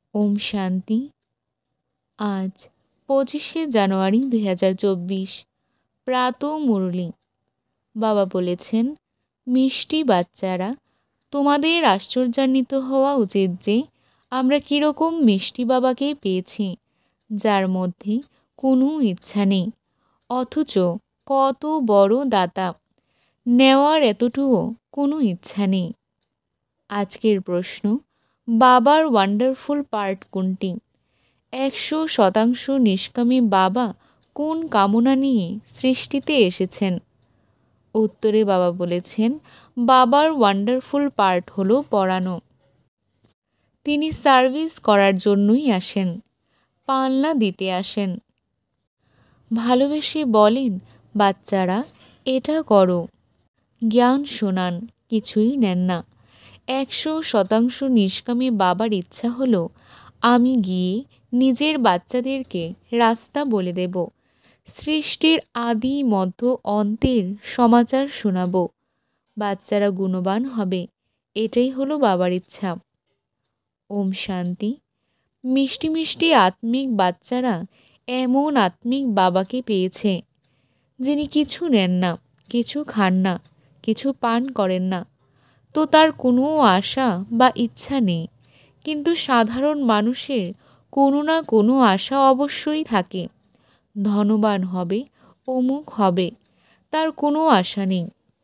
ওম শান্তি। আজ 25শে জানুয়ারি 2024 প্রাত মুরলি। বাবা বলেছেন, মিষ্টি বাচ্চারা, তোমাদের আশ্চর্যান্বিত হওয়া উচিত যে আমরা কীরকম মিষ্টি বাবাকে পেয়েছি, যার মধ্যে কোনো ইচ্ছা নেই, অথচ কত বড় দাতা। নেওয়ার এতটুও কোনো ইচ্ছা নেই। আজকের প্রশ্ন, বাবার ওয়ান্ডারফুল পার্ট কোনটি? 100% নিষ্কামী বাবা কোন কামনা নিয়ে সৃষ্টিতে এসেছেন? উত্তরে বাবা বলেছেন, বাবার ওয়ান্ডারফুল পার্ট হলো পড়ানো। তিনি সার্ভিস করার জন্যই আসেন, পালনা দিতে আসেন। ভালোবেসে বলেন, বাচ্চারা এটা করো, জ্ঞান শোনান, কিছুই নেন না। 100% নিষ্কামী বাবার ইচ্ছা হলো, আমি গিয়ে নিজের বাচ্চাদেরকে রাস্তা বলে দেব, সৃষ্টির আদি মধ্য অন্তের সমাচার শোনাব, বাচ্চারা গুণবান হবে। এটাই হলো বাবার ইচ্ছা। ওম শান্তি। মিষ্টি মিষ্টি আত্মিক বাচ্চারা এমন আত্মিক বাবাকে পেয়েছে, যিনি কিছু নেন না, কিছু খান না, কিছু পান করেন না, তো তার কোনো আশা বা ইচ্ছা নেই। কিন্তু সাধারণ মানুষের কোনো না কোনো আশা অবশ্যই থাকে, ধনবান হবে, অমুক হবে, তার কোনো আশা নেই।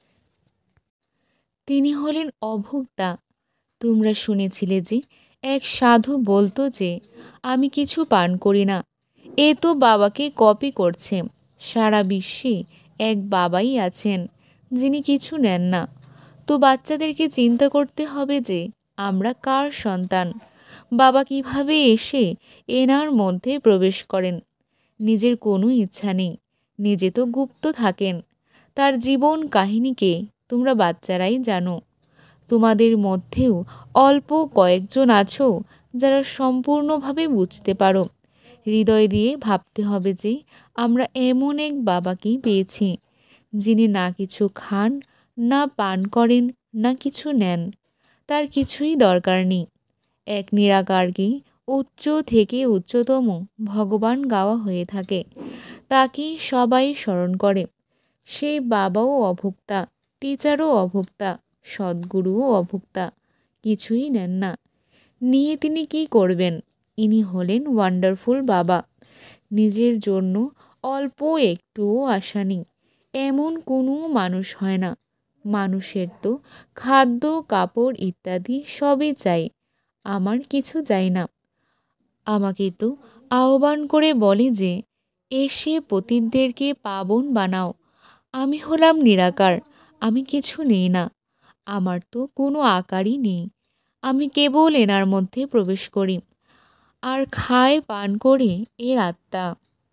তিনি হলেন অভোক্তা। তোমরা শুনেছিলে যে এক সাধু বলতো যে আমি কিছু পান করি না। এ তো বাবাকে কপি করছে। সারা বিশ্বে এক বাবাই আছেন যিনি কিছু নেন না। তো বাচ্চাদেরকে চিন্তা করতে হবে যে আমরা কার সন্তান, বাবা কিভাবে এসে এনার মধ্যে প্রবেশ করেন। নিজের কোনো ইচ্ছা নেই, নিজে তো গুপ্ত থাকেন। তার জীবন কাহিনীকে তোমরা বাচ্চারাই জানো। তোমাদের মধ্যেও অল্প কয়েকজন আছো যারা সম্পূর্ণভাবে বুঝতে পারো। হৃদয় দিয়ে ভাবতে হবে যে আমরা এমন এক বাবাকেই পেয়েছি, যিনি না কিছু খান, না পান করেন, না কিছু নেন। তার কিছুই দরকার নেই। এক নিরাকারকেই উচ্চ থেকে উচ্চতম ভগবান গাওয়া হয়ে থাকে, তাকেই সবাই স্মরণ করে। সেই বাবাও অভোক্তা, টিচারও অভোক্তা, সদ্গুরুও অভোক্তা, কিছুই নেন না। নিয়ে তিনি কি করবেন? ইনি হলেন ওয়ান্ডারফুল বাবা। নিজের জন্য অল্প একটুও আশা নেই, এমন কোনো মানুষ হয় না। মানুষের তো খাদ্য, কাপড় ইত্যাদি সবই চাই, আমার কিছু চাই না। আমাকে তো আহ্বান করে বলে যে এসে পতিতদেরকে পাবন বানাও। আমি হলাম নিরাকার, আমি কিছু নেই না, আমার তো কোনো আকারই নেই। আমি কেবল এনার মধ্যে প্রবেশ করি আর খায় পান করে এর আত্মা।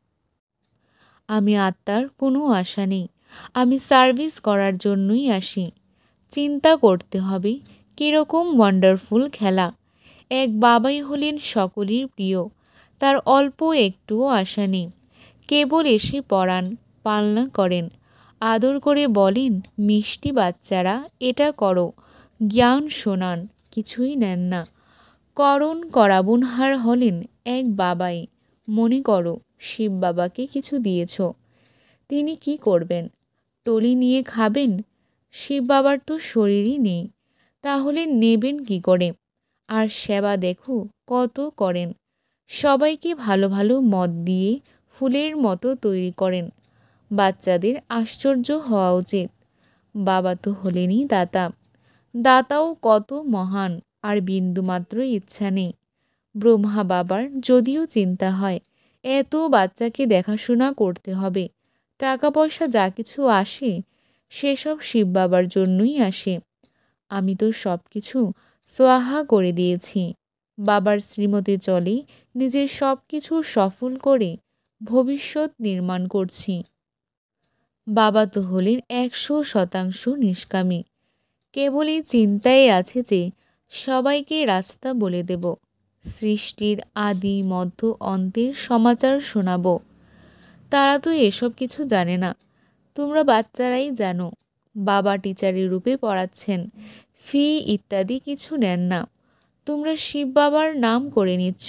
আমি আত্মার কোনো আশা নেই, আমি সার্ভিস করার জন্যই আসি। চিন্তা করতে হবে কীরকম ওয়ান্ডারফুল খেলা। এক বাবাই হলেন সকলের প্রিয়, তার অল্প একটুও আশা নেই। কেবল এসে পড়ান, পালনা করেন, আদর করে বলেন, মিষ্টি বাচ্চারা এটা করো, জ্ঞান শোনান, কিছুই নেন না। করণ করাবনহার হলেন এক বাবাই। মনে করো শিব বাবাকে কিছু দিয়েছ, তিনি কি করবেন? টলি নিয়ে খাবেন? শিব বাবার তো শরীরই নেই, তাহলে নেবেন কি করে? আর সেবা দেখো কত করেন। সবাইকে ভালো ভালো মদ দিয়ে ফুলের মতো তৈরি করেন। বাচ্চাদের আশ্চর্য হওয়া উচিত, বাবা তো হলেনই দাতা। দাতাও কত মহান, আর বিন্দুমাত্র ইচ্ছা নেই। ব্রহ্মা বাবার যদিও চিন্তা হয় এত বাচ্চাকে দেখাশোনা করতে হবে, টাকা পয়সা যা কিছু আসে সেসব শিব বাবার জন্যই আসে। আমি তো সব কিছু সোয়াহা করে দিয়েছি। বাবার শ্রীমতে চলে নিজের সব কিছু সফল করে ভবিষ্যৎ নির্মাণ করছি। বাবা তো হলেন 100% নিষ্কামী। কেবল এই চিন্তায় আছে যে সবাইকে রাস্তা বলে দেব, সৃষ্টির আদি মধ্য অন্তের সমাচার শোনাব। তারা তো এসব কিছু জানে না, তোমরা বাচ্চারাই জানো। বাবা টিচারের রূপে পড়াচ্ছেন, ফি ইত্যাদি কিছু নেন না। তোমরা শিব বাবার নাম করে নিচ্ছ,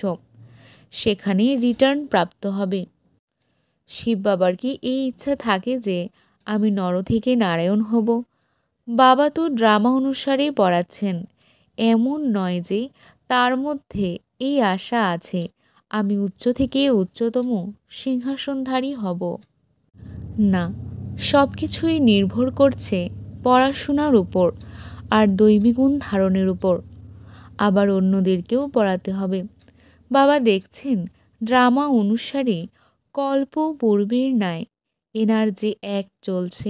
সেখানে রিটার্ন প্রাপ্ত হবে। শিব বাবার কি এই ইচ্ছা থাকে যে আমি নর থেকে নারায়ণ হব? বাবা তো ড্রামা অনুসারেই পড়াচ্ছেন। এমন নয় যে তার মধ্যে এই আশা আছে আমি উচ্চ থেকে উচ্চতম সিংহাসনধারী হব। না, সব কিছুই নির্ভর করছে পড়াশোনার উপর আর দৈবী গুণ ধারণের উপর। আবার অন্যদেরকেও পড়াতে হবে। বাবা দেখছেন ড্রামা অনুসারে কল্প পূর্বের ন্যায় এনার যে এক চলছে,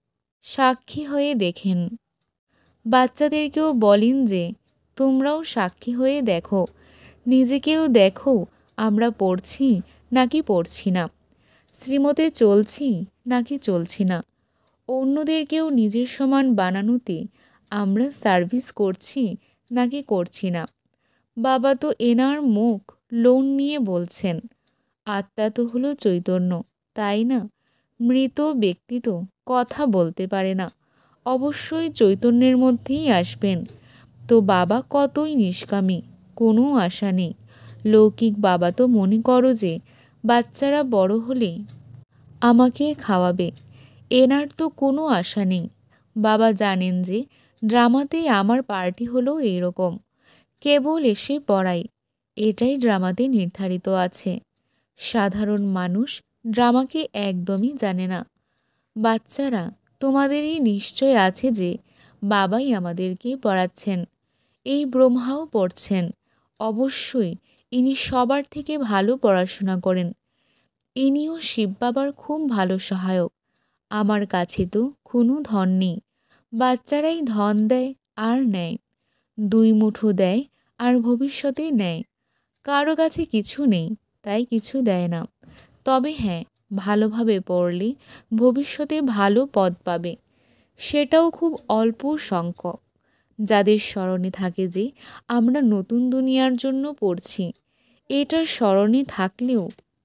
সাক্ষী হয়ে দেখেন। বাচ্চাদেরকেও বলেন যে তোমরাও সাক্ষী হয়ে দেখো, নিজেকেও দেখো আমরা পড়ছি নাকি পড়ছি না, শ্রীমতে চলছি নাকি চলছি না, অন্যদেরকেও নিজের সমান বানানোতে আমরা সার্ভিস করছি নাকি করছি না। বাবা তো এনার মুখ লোন নিয়ে বলছেন, আত্মা তো হলো চৈতন্য, তাই না? মৃত ব্যক্তি তো কথা বলতে পারে না, অবশ্যই চৈতন্যের মধ্যেই আসবেন। তো বাবা কতই নিষ্কামী, কোনো আশা নেই। লৌকিক বাবা তো মনে করো যে বাচ্চারা বড় হলে আমাকে খাওয়াবে, এনার তো কোনো আশা নেই। বাবা জানেন যে ড্রামাতে আমার পার্টি হলো এইরকম, কেবল এসে পড়াই, এটাই ড্রামাতে নির্ধারিত আছে। সাধারণ মানুষ ড্রামাকে একদমই জানে না। বাচ্চারা, তোমাদেরই নিশ্চয় আছে যে বাবাই আমাদেরকে পড়াচ্ছেন, এই ব্রহ্মাও পড়ছেন। অবশ্যই ইনি সবার থেকে ভালো পড়াশোনা করেন। ইনিও শিব বাবার খুব ভালো সহায়ক। আমার কাছে তো কোনো ধন নেই, বাচ্চারাই ধন দেয় আর নেয়, 2 মুঠো দেয় আর ভবিষ্যতে নেয়। কারো কাছে কিছু নেই, তাই কিছু দেয় না। তবে হ্যাঁ, ভালোভাবে পড়লে ভবিষ্যতে ভালো পদ পাবে, সেটাও খুব অল্প সংখ্যক। যাদের স্মরণে থাকে যে আমরা নতুন দুনিয়ার জন্য পড়ছি, এটা স্মরণে থাকলেও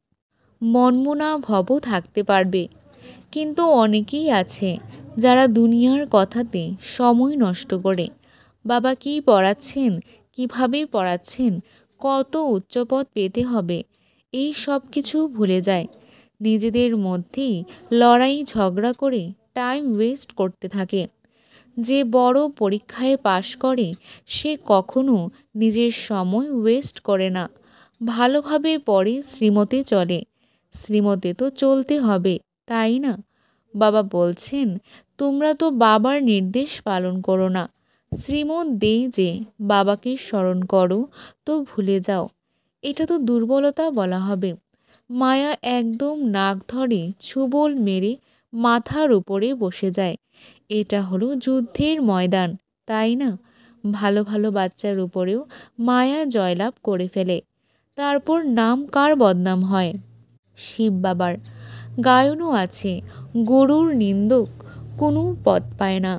মনমনা ভব থাকতে পারবে। কিন্তু অনেকেই আছে যারা দুনিয়ার কথাতে সময় নষ্ট করে বাবা কি পড়াচ্ছেন, কিভাবে পড়াচ্ছেন, কত উচ্চপদ পেতে হবে, এই সব কিছু ভুলে যায়। নিজেদের মধ্যেই লড়াই ঝগড়া করে টাইম ওয়েস্ট করতে থাকে। যে বড় পরীক্ষায় পাশ করে সে কখনো নিজের সময় ওয়েস্ট করে না, ভালোভাবে পড়ে, শ্রীমতে চলে। শ্রীমতে তো চলতে হবে, তাই না? বাবা বলছেন তোমরা তো বাবার নির্দেশ পালন করো না। শ্রীমত দেই যে বাবাকে স্মরণ করো তো ভুলে যাও, এটা তো দুর্বলতা বলা হবে। মায়া একদম নাক ধরে ছুবল মেরে মাথার উপরে বসে যায়। এটা হলো যুদ্ধের ময়দান, তাই না? ভালো ভালো বাচ্চার উপরেও মায়া জয়লাভ করে ফেলে। তারপর নাম কার বদনাম হয়? শিব বাবার। গায়নও আছে, গরুর নিন্দক কোনো পদ পায় না।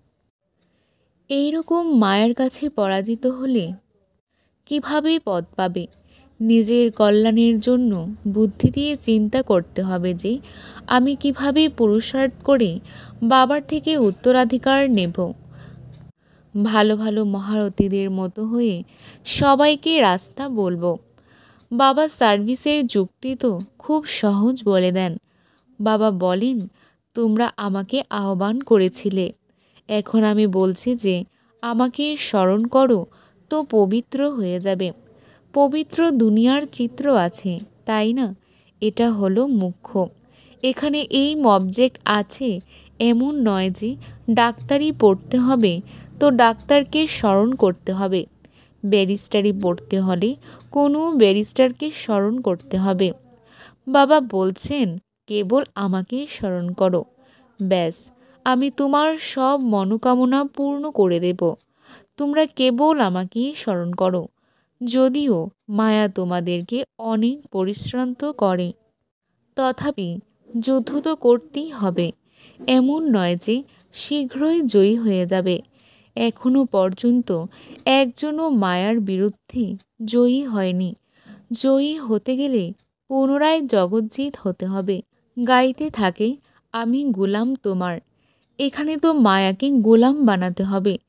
এইরকম মায়ের কাছে পরাজিত হলে কিভাবে পদ পাবে? নিজের কল্যাণের জন্য বুদ্ধি দিয়ে চিন্তা করতে হবে যে আমি কিভাবে পুরুষার্থ করে বাবার থেকে উত্তরাধিকার নেব। ভালো ভালো মহারথীদের মতো হয়ে সবাইকে রাস্তা বলবো। বাবা সার্ভিসের যুক্তি তো খুব সহজ বলে দেন। বাবা বলেন তোমরা আমাকে আহ্বান করেছিলে, এখন আমি বলছি যে আমাকে স্মরণ করো তো পবিত্র হয়ে যাবে। পবিত্র দুনিয়ার চিত্র আছে, তাই না? এটা হলো মুখ্য। এখানে এইম অবজেক্ট আছে, এমন নয় যে ডাক্তারি পড়তে হবে তো ডাক্তারকে স্মরণ করতে হবে, ব্যারিস্টারি পড়তে হলে কোনো ব্যারিস্টারকে স্মরণ করতে হবে। বাবা বলছেন কেবল আমাকে স্মরণ করো, ব্যাস আমি তোমার সব মনোকামনা পূর্ণ করে দেব। তোমরা কেবল আমাকেই স্মরণ করো। যদিও মায়া তোমাদেরকে অনেক পরিশ্রান্ত করে, তথাপি যুদ্ধ তো করতেই হবে। এমন নয় যে শীঘ্রই জয়ী হয়ে যাবে। এখনো পর্যন্ত একজনও মায়ার বিরুদ্ধে জয়ী হয়নি। জয়ী হতে গেলে পুনরায় জগজ্জিৎ হতে হবে। গাইতে থাকে আমি গোলাম তোমার। এখানে তো মায়াকে গোলাম বানাতে হবে,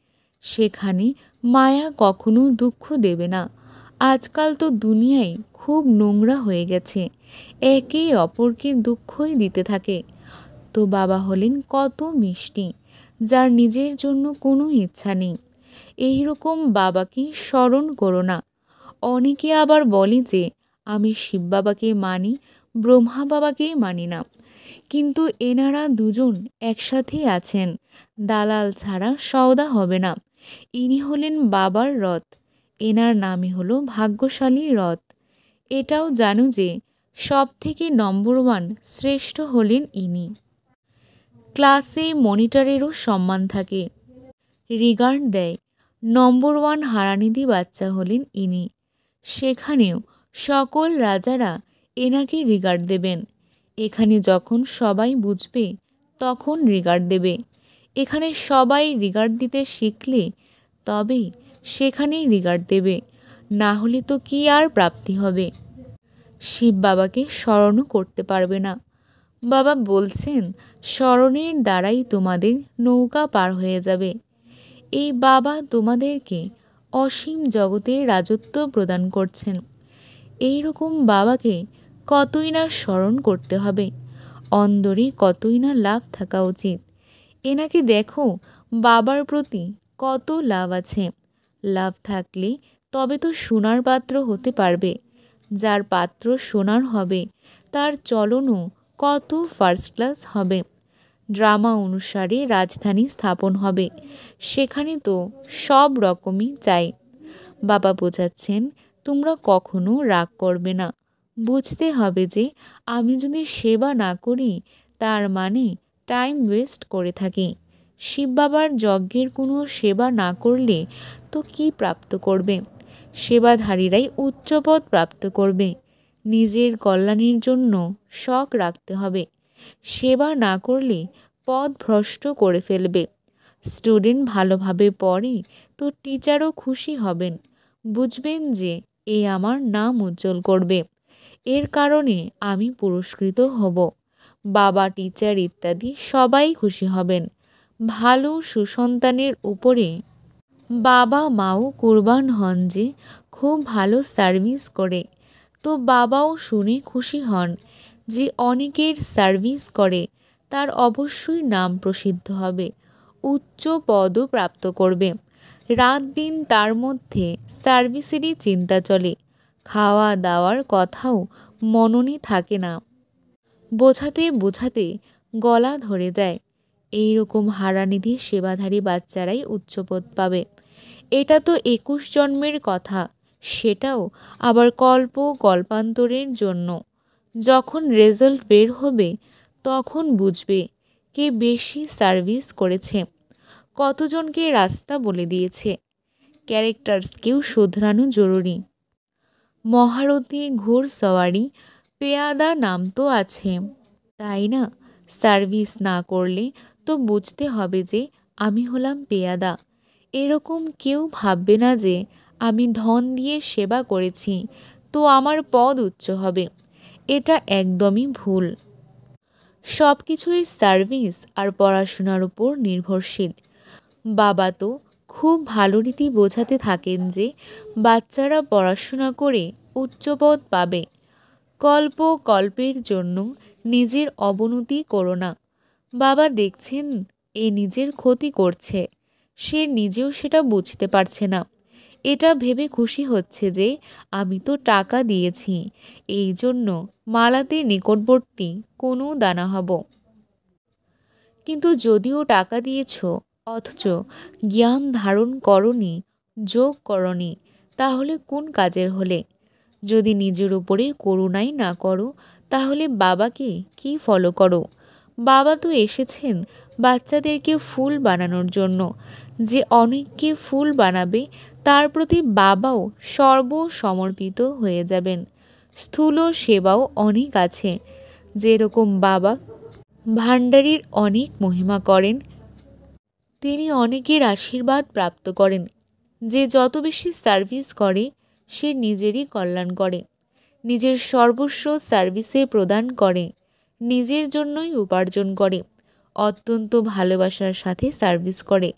সেখানে মায়া কখনো দুঃখ দেবে না। আজকাল তো দুনিয়ায় খুব নোংরা হয়ে গেছে, একে অপরকে দুঃখই দিতে থাকে। তো বাবা হলেন কত মিষ্টি, যার নিজের জন্য কোনো ইচ্ছা নেই। এইরকম বাবাকে স্মরণ করো না। অনেকে আবার বলে যে আমি শিব বাবাকে মানি, ব্রহ্মা বাবাকে মানি না। কিন্তু এনারা দুজন একসাথেই আছেন, দালাল ছাড়া সওদা হবে না। ইনি হলেন বাবার রথ, এনার নামই হলো ভাগ্যশালী রথ। এটাও জানো যে সব থেকে নম্বর 1 শ্রেষ্ঠ হলেন ইনি। ক্লাসে মনিটরেরও সম্মান থাকে, রিগার্ড দেয়। নম্বর 1 হারানিধি বাচ্চা হলেন ইনি। সেখানেও সকল রাজারা এনাকে রিগার্ড দেবেন। এখানে যখন সবাই বুঝবে তখন রিগার্ড দেবে। এখানে সবাই রিগার্ড দিতে শিখলে তবেই সেখানেই রিগার্ড দেবে, না হলে তো কি আর প্রাপ্তি হবে। শিব বাবাকে স্মরণও করতে পারবে না। বাবা বলছেন স্মরণের দ্বারাই তোমাদের নৌকা পার হয়ে যাবে। এই বাবা তোমাদেরকে অসীম জগতের রাজত্ব প্রদান করছেন। এই রকম বাবাকে কতই না স্মরণ করতে হবে, অন্দরে কতই না লাভ থাকা উচিত। এনাকে দেখো বাবার প্রতি কত লাভ আছে। লাভ থাকলে তবে তো সোনার পাত্র হতে পারবে। যার পাত্র সোনার হবে তার চলনও কত ফার্স্ট ক্লাস হবে। ড্রামা অনুসারে রাজধানী স্থাপন হবে, সেখানে তো সব রকমই চাই। বাবা বোঝাচ্ছেন তোমরা কখনো রাগ করবে না। বুঝতে হবে যে আমি যদি সেবা না করি তার মানে টাইম ওয়েস্ট করে থাকি। শিব বাবার যজ্ঞের কোনো সেবা না করলে তো কি প্রাপ্ত করবে? সেবাধারীরাই উচ্চপদ প্রাপ্ত করবে। নিজের কল্যাণের জন্য শখ রাখতে হবে। সেবা না করলে পথ ভ্রষ্ট করে ফেলবে। স্টুডেন্ট ভালোভাবে পড়ে তো টিচারও খুশি হবেন, বুঝবেন যে এ আমার নাম উজ্জ্বল করবে, এর কারণে আমি পুরস্কৃত হব। বাবা, টিচার ইত্যাদি সবাই খুশি হবেন। ভালো সুসন্তানের উপরে বাবা মাও কুরবান হন যে খুব ভালো সার্ভিস করে। তো বাবাও শুনে খুশি হন যে অনেকের সার্ভিস করে, তার অবশ্যই নাম প্রসিদ্ধ হবে, উচ্চ পদও প্রাপ্ত করবে। রাত দিন তার মধ্যে সার্ভিসেরই চিন্তা চলে, খাওয়া দাওয়ার কথাও মননে থাকে না। বোঝাতে বোঝাতে গলা ধরে যায়। এই রকম হারানিধির সেবাধারী বাচ্চারাই উচ্চপদ পাবে। এটা তো 21 জন্মের কথা, সেটাও আবার কল্পান্তরের জন্য। যখন রেজাল্ট বের হবে তখন বুঝবে কে বেশি সার্ভিস করেছে, কতজনকে রাস্তা বলে দিয়েছে। ক্যারেক্টার্সকেও শোধরানো জরুরি। মহারথী, ঘোড়সওয়ারি, পেয়াদা নাম তো আছে, তাই না? সার্ভিস না করলে তো বুঝতে হবে যে আমি হলাম পেয়াদা। এরকম কেউ ভাববে না যে আমি ধন দিয়ে সেবা করেছি তো আমার পদ উচ্চ হবে। এটা একদমই ভুল। সব কিছুই সার্ভিস আর পড়াশোনার উপর নির্ভরশীল। বাবা তো খুব ভালো রীতি বোঝাতে থাকেন যে বাচ্চারা পড়াশোনা করে উচ্চপদ পাবে। কল্পের জন্য নিজের অবনতি করো না। বাবা দেখছেন এ নিজের ক্ষতি করছে, সে নিজেও সেটা বুঝতে পারছে না। এটা ভেবে খুশি হচ্ছে যে আমি তো টাকা দিয়েছি, এই জন্য মালাতে নিকটবর্তী কোনো দানা হব। কিন্তু যদিও টাকা দিয়েছ অথচ জ্ঞান ধারণ করনি, যোগ করনি, তাহলে কোন কাজের হলে? যদি নিজের উপরে করুণাই না করো তাহলে বাবাকে কি ফলো করো? বাবা তো এসেছেন বাচ্চাদেরকে ফুল বানানোর জন্য। যে অনেককে ফুল বানাবে তার প্রতি বাবাও সর্বসমর্পিত হয়ে যাবেন। স্থূল সেবাও অনেক আছে, যেরকম বাবা ভাণ্ডারীর অনেক মহিমা করেন, তিনি অনেকের আশীর্বাদ প্রাপ্ত করেন। যে যত বেশি সার্ভিস করে সে নিজেরই কল্যাণ করে, নিজের সর্বস্ব সার্ভিসে প্রদান করে, নিজের জন্যই উপার্জন করে, অত্যন্ত ভালোবাসার সাথে সার্ভিস করে।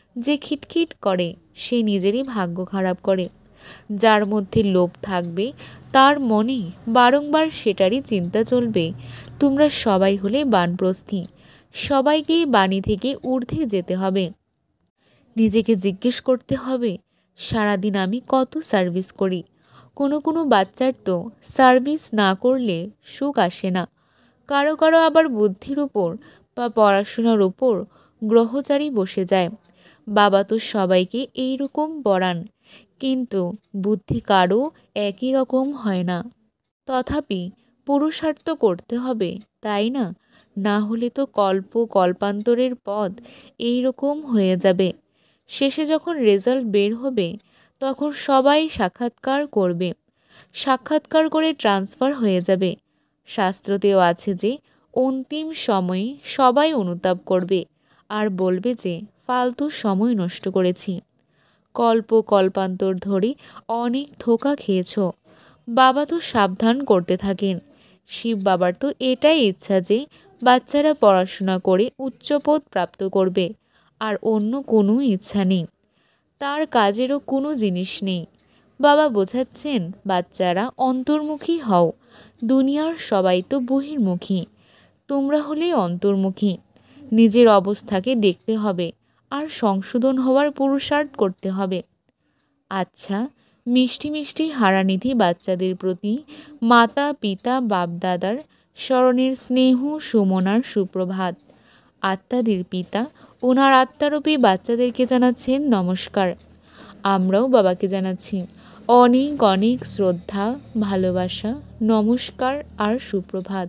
যে খিটখিট করে সে নিজেরই ভাগ্য খারাপ করে। যার মধ্যে লোভ থাকবে তার মনে বারংবার সেটারই চিন্তা চলবে। তোমরা সবাই হলে বানপ্রস্থী, সবাইকেই বাণী থেকে ঊর্ধ্বে যেতে হবে। নিজেকে জিজ্ঞেস করতে হবে, সারাদিন আমি কত সার্ভিস করি। কোনো বাচ্চার তো সার্ভিস না করলে সুখ আসে না। কারো কারো আবার বুদ্ধির উপর বা পড়াশোনার উপর গ্রহচারী বসে যায়। বাবা তো সবাইকে এই রকম পড়ান, কিন্তু বুদ্ধি কারও একই রকম হয় না। তথাপি পুরুষার্থ করতে হবে, তাই না? না হলে তো কল্পান্তরের পথ এই রকম হয়ে যাবে। শেষে যখন রেজাল্ট বের হবে তখন সবাই সাক্ষাৎকার করবে, সাক্ষাৎকার করে ট্রান্সফার হয়ে যাবে। শাস্ত্রতেও আছে যে অন্তিম সময়ে সবাই অনুতাপ করবে আর বলবে যে ফালতু সময় নষ্ট করেছি, কল্পান্তর ধরে অনেক ধোঁকা খেয়েছ। বাবা তো সাবধান করতে থাকেন। শিব বাবার তো এটাই ইচ্ছা যে বাচ্চারা পড়াশোনা করে উচ্চপদ প্রাপ্ত করবে, আর অন্য কোনো ইচ্ছা নেই। তার কাজেরও কোনো জিনিস নেই। বাবা বোঝাচ্ছেন, বাচ্চারা অন্তর্মুখী হও, দুনিয়ার সবাই তো বহির্মুখী, তোমরা হলে অন্তর্মুখী। নিজের অবস্থাকে দেখতে হবে আর সংশোধন হওয়ার পুরুষার্থ করতে হবে। আচ্ছা, মিষ্টি মিষ্টি হারানিধি বাচ্চাদের প্রতি মাতা পিতা বাপদাদার স্মরণের স্নেহ সুমনার সুপ্রভাত। আত্মাদের পিতা ওনার আত্মারূপী বাচ্চাদেরকে জানাচ্ছেন নমস্কার। আমরাও বাবাকে জানাচ্ছি অনেক অনেক শ্রদ্ধা, ভালোবাসা, নমস্কার আর সুপ্রভাত।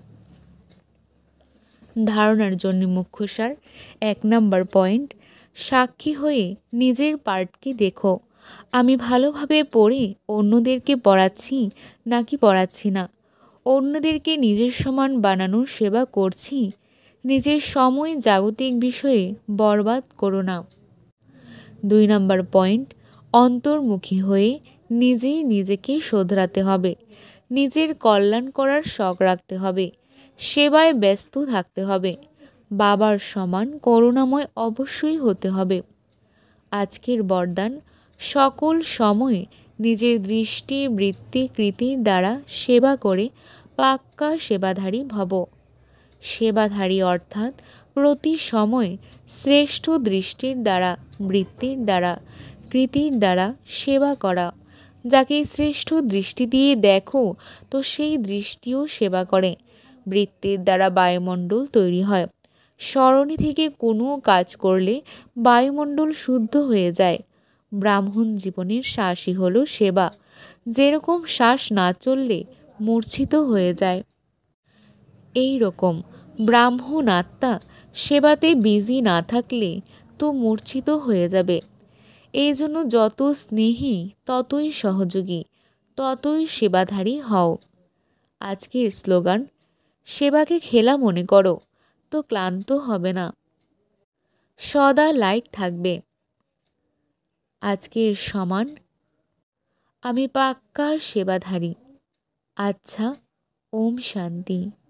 ধারণার জন্য মুখ্যসার 1 নম্বর পয়েন্ট, সাক্ষী হয়ে নিজের পার্টকে দেখো। আমি ভালোভাবে পড়ে অন্যদেরকে পড়াচ্ছি নাকি পড়াচ্ছি না? অন্যদেরকে নিজের সমান বানানোর সেবা করছি? নিজের সময় জাগতিক বিষয়ে বরবাদ করো না। 2 নম্বর পয়েন্ট, অন্তর্মুখী হয়ে নিজেই নিজেকে শোধরাতে হবে। নিজের কল্যাণ করার শখ রাখতে হবে, সেবায় ব্যস্ত থাকতে হবে, বাবার সমান করুণাময় অবশ্যই হতে হবে। আজকের বরদান, সকল সময় নিজের দৃষ্টি বৃত্তি কৃতির দ্বারা সেবা করে পাক্কা সেবাধারী ভব। সেবাধারী অর্থাৎ প্রতি সময় শ্রেষ্ঠ দৃষ্টির দ্বারা, বৃত্তির দ্বারা, কৃতির দ্বারা সেবা করা। যাকে শ্রেষ্ঠ দৃষ্টি দিয়ে দেখো তো সেই দৃষ্টিও সেবা করে। বৃত্তির দ্বারা বায়ুমণ্ডল তৈরি হয়। সরণি থেকে কোনো কাজ করলে বায়ুমণ্ডল শুদ্ধ হয়ে যায়। ব্রাহ্মণ জীবনের শ্বাসই হলো সেবা। যেরকম শ্বাস না চললে মূর্ছিত হয়ে যায়, এই রকম ব্রাহ্মণ আত্মা সেবাতে বিজি না থাকলে তো মূর্ছিত হয়ে যাবে। এই জন্য যত স্নেহী ততই সহযোগী, ততই সেবাধারী হও। আজকের স্লোগান, সেবাকে খেলা মনে করো তো ক্লান্ত হবে না, সদা লাইট থাকবে। আজকের সমান, আমি পাক্কা সেবাধারী। আচ্ছা, ওম শান্তি।